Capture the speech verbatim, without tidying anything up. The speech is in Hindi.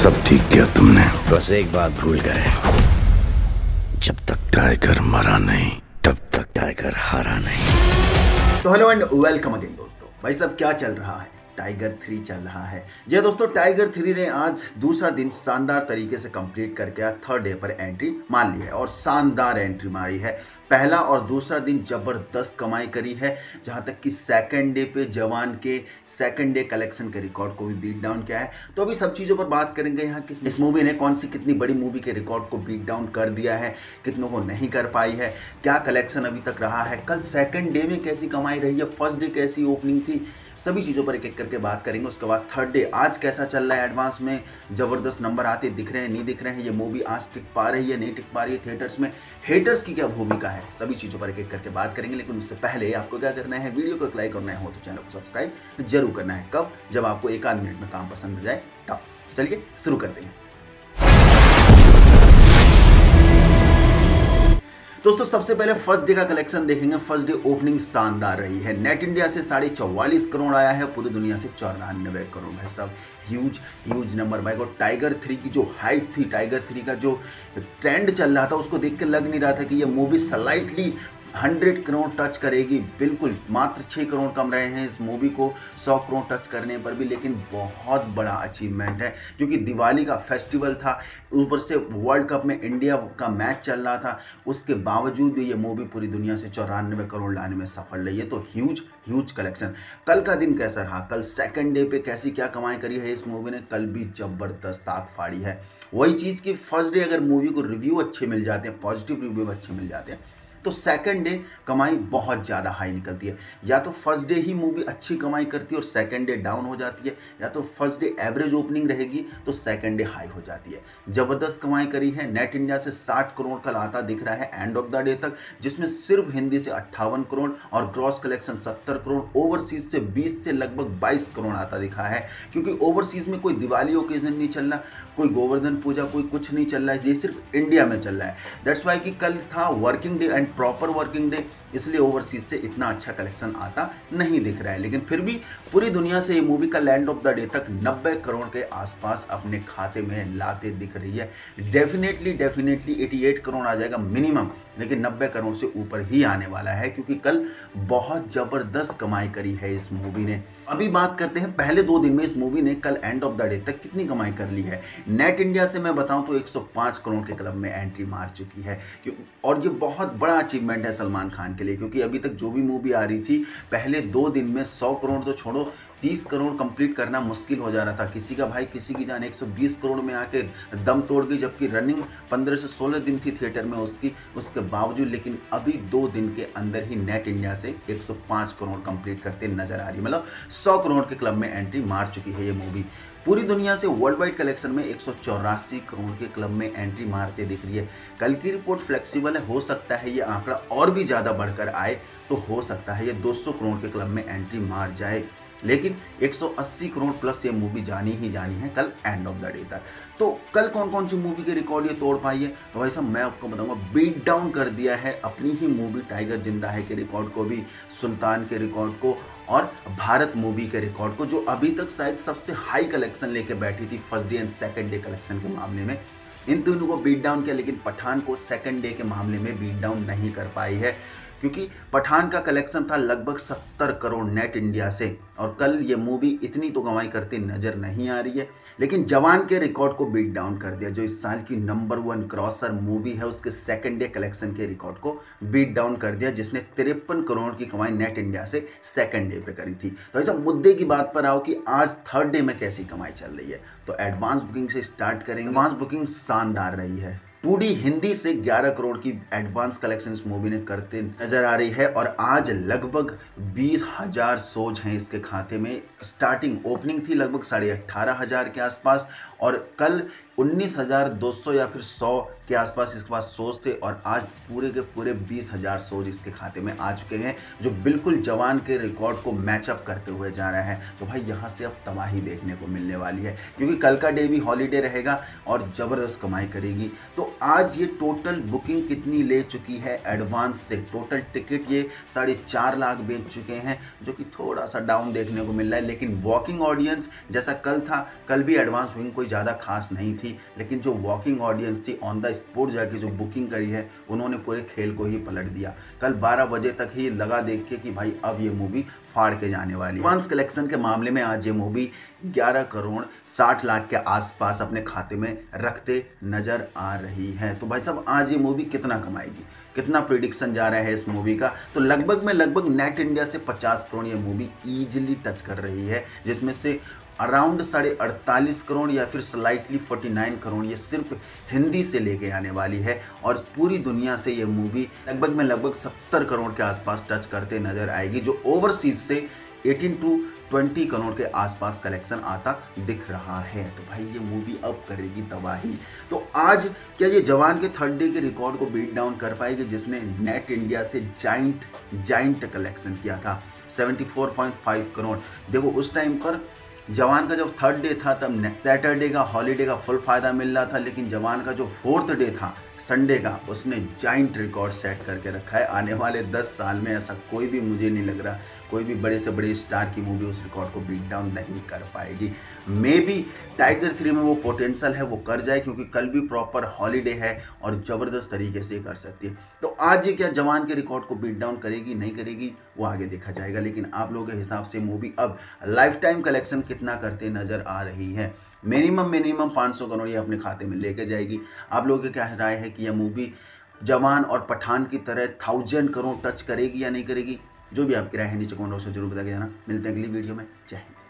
सब ठीक किया तुमने, बस एक बात भूल गए, जब तक टाइगर मरा नहीं तब तक टाइगर हारा नहीं। तो हेलो एंड वेलकम अगेन दोस्तों। भाई साहब क्या चल रहा है? टाइगर थ्री चल रहा है। जी दोस्तों, टाइगर थ्री ने आज दूसरा दिन शानदार तरीके से कंप्लीट करके थर्ड डे पर एंट्री मार ली है और शानदार एंट्री मारी है। पहला और दूसरा दिन जबरदस्त कमाई करी है, जहां तक कि सेकंड डे पे जवान के सेकंड डे कलेक्शन के रिकॉर्ड को भी बीट डाउन किया है। तो अभी सब चीज़ों पर बात करेंगे यहाँ कि इस मूवी ने कौन सी कितनी बड़ी मूवी के रिकॉर्ड को बीट डाउन कर दिया है, कितनों को नहीं कर पाई है, क्या कलेक्शन अभी तक रहा है, कल सेकंड डे में कैसी कमाई रही है, फर्स्ट डे कैसी ओपनिंग थी, सभी चीज़ों पर एक एक करके बात करेंगे। उसके बाद थर्ड डे आज कैसा चल रहा है, एडवांस में ज़बरदस्त नंबर आते दिख रहे हैं नहीं दिख रहे हैं, ये मूवी आज टिक पा रही है नहीं टिक पा रही है थिएटर्स में, हेटर्स की क्या भूमिका है, सभी चीज़ों पर एक एक करके बात करेंगे। लेकिन उससे पहले आपको क्या करना है, वीडियो को एक लाइक करना हो तो चैनल को सब्सक्राइब जरूर करना है। कब? जब आपको एक आध मिनट में काम पसंद आ जाए तब। चलिए शुरू करते हैं दोस्तों। सबसे पहले फर्स्ट डे का कलेक्शन देखेंगे। फर्स्ट डे ओपनिंग शानदार रही है। नेट इंडिया से साढ़े चौवालीस करोड़ आया है, पूरी दुनिया से चौरानवे करोड़। भाई साहब ह्यूज ह्यूज नंबर भाई। और टाइगर थ्री की जो हाइप थी, टाइगर थ्री का जो ट्रेंड चल रहा था, उसको देख के लग नहीं रहा था कि ये movie slightly hundred crore touch करेगी। बिल्कुल मात्र छः करोड़ कम रहे हैं इस मूवी को सौ करोड़ टच करने पर भी, लेकिन बहुत बड़ा अचीवमेंट है क्योंकि दिवाली का फेस्टिवल था, ऊपर से वर्ल्ड कप में इंडिया का मैच चल रहा था, उसके बावजूद भी ये मूवी पूरी दुनिया से चौरानवे करोड़ लाने में सफल रही है। तो ह्यूज ह्यूज कलेक्शन। कल का दिन कैसा रहा, कल सेकंड डे पे कैसी क्या कमाई करी है इस मूवी ने, कल भी जबरदस्त आग फाड़ी है। वही चीज़ कि फर्स्ट डे अगर मूवी को रिव्यू अच्छे मिल जाते हैं, पॉजिटिव रिव्यू अच्छे मिल जाते हैं, तो सेकंड डे कमाई बहुत ज़्यादा हाई निकलती है। या तो फर्स्ट डे ही मूवी अच्छी कमाई करती है और सेकंड डे डाउन हो जाती है, या तो फर्स्ट डे एवरेज ओपनिंग रहेगी तो सेकंड डे हाई हो जाती है। ज़बरदस्त कमाई करी है। नेट इंडिया से साठ करोड़ कल आता दिख रहा है एंड ऑफ द डे तक, जिसमें सिर्फ हिंदी से अट्ठावन करोड़ और ग्रॉस कलेक्शन सत्तर करोड़, ओवरसीज से बीस से लगभग बाईस करोड़ आता दिखा है। क्योंकि ओवरसीज में कोई दिवाली ओकेजन नहीं चल रहा, कोई गोवर्धन पूजा, कोई कुछ नहीं चल रहा है, ये सिर्फ इंडिया में चल रहा है। दैट्स वाई कि कल था working day and proper working day, इसलिए ओवरसीज से इतना अच्छा कलेक्शन आता नहीं दिख रहा है। लेकिन फिर भी पूरी दुनिया से ये मूवी का लैंड ऑफ द डे तक नब्बे करोड़ के आसपास अपने खाते में लाते दिख रही है। डेफिनेटली डेफिनेटली अठासी करोड़ आ जाएगा मिनिमम, लेकिन नब्बे करोड़ से ऊपर ही आने वाला है क्योंकि कल बहुत जबरदस्त कमाई करी है इस मूवी ने। अभी बात करते हैं पहले दो दिन में इस मूवी ने कल एंड ऑफ द डे तक कितनी कमाई कर ली है। नेट इंडिया से मैं बताऊं तो एक सौ पाँच करोड़ के क्लब में एंट्री मार चुकी है और ये बहुत बड़ा अचीवमेंट है सलमान खान के लिए, क्योंकि अभी तक जो भी मूवी आ रही थी पहले दो दिन में सौ करोड़ तो छोड़ो, तीस करोड़ कंप्लीट करना मुश्किल हो जा रहा था। किसी का भाई किसी की जान एक सौ बीस करोड़ में आके दम तोड़ गई, जबकि रनिंग पंद्रह से सोलह दिन थी थिएटर में उसकी, उसके बावजूद। लेकिन अभी दो दिन के अंदर ही नेट इंडिया से एक सौ पाँच करोड़ कंप्लीट करते नजर आ रही है, मतलब सौ करोड़ के क्लब में एंट्री मार चुकी है ये मूवी। पूरी दुनिया से वर्ल्ड वाइड कलेक्शन में एक सौ चौरासी करोड़ के क्लब में एंट्री मारते दिख रही है। कल की रिपोर्ट फ्लेक्सिबल है, हो सकता है ये आंकड़ा और भी ज़्यादा बढ़कर आए, तो हो सकता है ये दो सौ करोड़ के क्लब में एंट्री मार जाए, लेकिन एक सौ अस्सी करोड़ प्लस ये मूवी जानी ही जानी है कल एंड ऑफ द डे तक। तो कल कौन कौन सी मूवी के रिकॉर्ड ये तोड़ पाई है, तो भाई साहब मैं आपको बताऊंगा, बीट डाउन कर दिया है अपनी ही मूवी टाइगर जिंदा है के रिकॉर्ड को भी, सुल्तान के रिकॉर्ड को और भारत मूवी के रिकॉर्ड को, जो अभी तक शायद सबसे हाई कलेक्शन लेके बैठी थी first day and second day collection के मामले में। इन दोनों को बीट डाउन किया, लेकिन पठान को सेकंड डे के मामले में बीट डाउन नहीं कर पाई है, क्योंकि पठान का कलेक्शन था लगभग सत्तर करोड़ नेट इंडिया से, और कल ये मूवी इतनी तो कमाई करती नजर नहीं आ रही है। लेकिन जवान के रिकॉर्ड को बीट डाउन कर दिया, जो इस साल की नंबर वन क्रॉसर मूवी है, उसके सेकंड डे कलेक्शन के रिकॉर्ड को बीट डाउन कर दिया, जिसने तिरपन करोड़ की कमाई नेट इंडिया से सेकंड डे पे करी थी। तो ऐसा मुद्दे की बात पर आओ कि आज थर्ड डे में कैसी कमाई चल रही है, तो एडवांस बुकिंग से स्टार्ट करेंगे। एडवांस बुकिंग शानदार रही है। टू डी हिंदी से ग्यारह करोड़ की एडवांस कलेक्शन इस मूवी ने करते नजर आ रही है और आज लगभग बीस हजार सोज हैं इसके खाते में। स्टार्टिंग ओपनिंग थी लगभग साढ़े अट्ठारह हजार के आसपास और कल उन्नीस हजार दो सौ या फिर सौ के आसपास इसके पास सोज थे और आज पूरे के पूरे बीस हजार सोज इसके खाते में आ चुके हैं, जो बिल्कुल जवान के रिकॉर्ड को मैचअप करते हुए जा रहा है। तो भाई यहाँ से अब तबाही देखने को मिलने वाली है, क्योंकि कल का डे भी हॉलीडे रहेगा और ज़बरदस्त कमाई करेगी। तो आज ये टोटल बुकिंग कितनी ले चुकी है एडवांस से, टोटल टिकट ये साढ़े चार लाख बेच चुके हैं, जो कि थोड़ा सा डाउन देखने को मिल रहा है। लेकिन वॉकिंग ऑडियंस जैसा कल था, कल भी एडवांस बुकिंग कोई ज़्यादा खास नहीं थी, लेकिन जो वॉकिंग ऑडियंस थी ऑन द स्पॉट जाके जो बुकिंग करी है उन्होंने पूरे खेल को ही पलट दिया। कल बारह बजे तक ही लगा देख के कि भाई अब ये मूवी फाड़ के जाने वाली है। एडवांस कलेक्शन के मामले में आज ये मूवी ग्यारह करोड़ साठ लाख के आसपास अपने खाते में रखते नजर आ रही है। तो भाई साहब आज ये मूवी कितना कमाएगी, कितना प्रिडिक्शन जा रहा है इस मूवी का? तो लगभग में लगभग नेट इंडिया से पचास करोड़ ये मूवी इजीली टच कर रही है, जिसमें से अराउंड साढ़े अड़तालीस करोड़ या फिर स्लाइटली उनचास करोड़ ये सिर्फ हिंदी से लेके आने वाली है। और पूरी दुनिया से ये मूवी लगभग में लगभग सत्तर करोड़ के आसपास टच करते नजर आएगी, जो ओवरसीज से अठारह टू बीस करोड़ के आसपास कलेक्शन आता दिख रहा है। तो भाई ये मूवी अब करेगी तबाही। तो आज क्या ये जवान के थर्ड डे के रिकॉर्ड को बीट डाउन कर पाएगी, जिसने नेट इंडिया से जाइंट जाइंट कलेक्शन किया था चौहत्तर पॉइंट पाँच करोड़। देखो उस टाइम पर जवान का जब थर्ड डे था तब सैटरडे का हॉलीडे का फुल फायदा मिल रहा था, लेकिन जवान का जो फोर्थ डे था संडे का, उसने जाइंट रिकॉर्ड सेट करके रखा है। आने वाले दस साल में ऐसा कोई भी, मुझे नहीं लग रहा कोई भी बड़े से बड़े स्टार की मूवी उस रिकॉर्ड को ब्रेक डाउन नहीं कर पाएगी। मे बी टाइगर थ्री में वो पोटेंशियल है वो कर जाए, क्योंकि कल भी प्रॉपर हॉलीडे है और ज़बरदस्त तरीके से कर सकती है। तो आज ये क्या जवान के रिकॉर्ड को बीट डाउन करेगी नहीं करेगी वो आगे देखा जाएगा, लेकिन आप लोगों के हिसाब से मूवी अब लाइफ टाइम कलेक्शन कितना करते नजर आ रही है? मिनिमम मिनिमम पाँच सौ करोड़ ये अपने खाते में लेके जाएगी। आप लोगों की क्या राय है कि यह मूवी जवान और पठान की तरह थाउजेंड करोड़ टच करेगी या नहीं करेगी? जो भी आपकी राय है नीचे कमेंट बॉक्स में जरूर बता के जाना। मिलते हैं अगली वीडियो में। जय हिंद।